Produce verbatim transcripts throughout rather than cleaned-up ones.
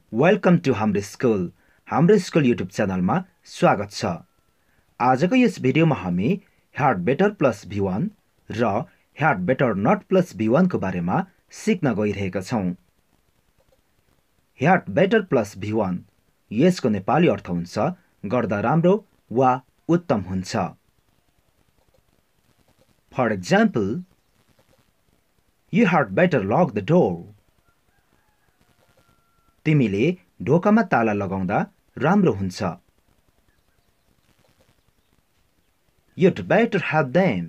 Welcome to हाम्रो school हाम्रो school YouTube च्यानलमा स्वागत छ। आजको यस भिडियोमा हामी had better plus V one र had better not plus V one को बारेमा सिक्न गइरहेका छौं। Had better plus V one यसको नेपाली अर्थ हुन्छ गर्दा राम्रो वा उत्तम हुन्छ। For example, You had better lock the door. तिमीले ढोकामा ताला लगाउँदा राम्रो हुन्छ। You'd better have them.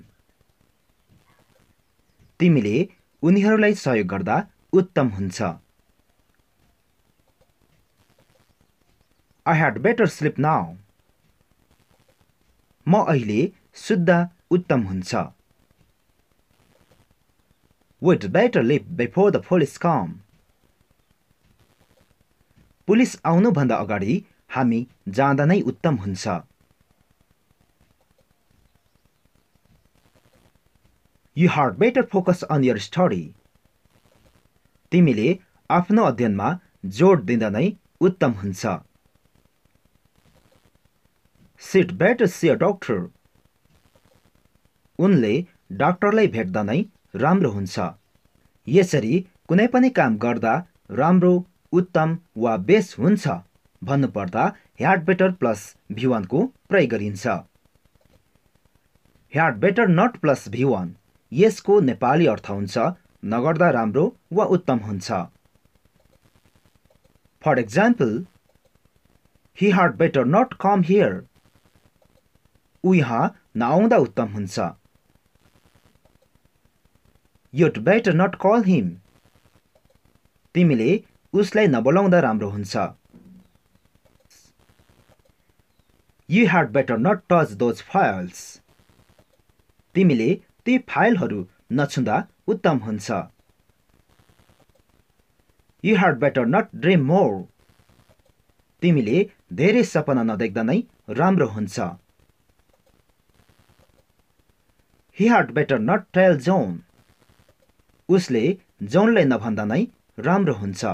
तिमीले उनीहरूलाई सहयोग गर्दा उत्तम हुन्छ। I had better sleep now. म अहिले सुत्दा उत्तम हुन्छ। We'd better leave before the police come. Police आउनु भन्दा अगाडि हामी जाँदा नै उत्तम हुन्छ। You had better focus on your study. तिमीले आफ्नो अध्ययनमा जोड दिँदा नै उत्तम हुन्छ। She'd better see a doctor. उनले डाक्टरलाई भेट्दा नै राम्रो हुन्छ। यसरी कुनै पनि काम गर्दा राम्रो, उत्तम वा बेस हुन्छ भन्नुपर्दा had better plus V one को प्रयोग गरिन्छ। Had better not plus V one यसको नेपाली अर्थ हुन्छ नगर्दा राम्रो वा उत्तम हुन्छ। For example, He had better not come here. ऊ यहाँ नआउँदा उत्तम हुन्छ। You'd better not call him. तिमीले उसलाई नबोलाउँदा राम्रो हुन्छ। You had better not touch those files. तिमीले ती फाइलहरू नछुँदा उत्तम हुन्छ। You had better not dream more. तिमीले धेरै सपना नदेख्दा नै राम्रो हुन्छ। He had better not tell John. उसले जोनलाई नभन्दा नै राम्रो हुन्छ।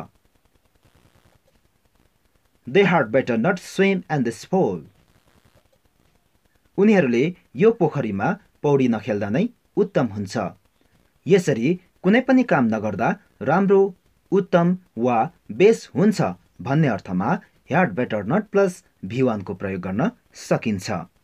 They had better not swim in this pool. उनीहरूले यो पोखरीमा पौडी नखेल्दा नै उत्तम हुन्छ। यसरी कुनै पनि काम नगर्दा राम्रो, उत्तम वा बेस हुन्छ भन्ने अर्थमा had better not plus V one को प्रयोग गर्न सकिन्छ।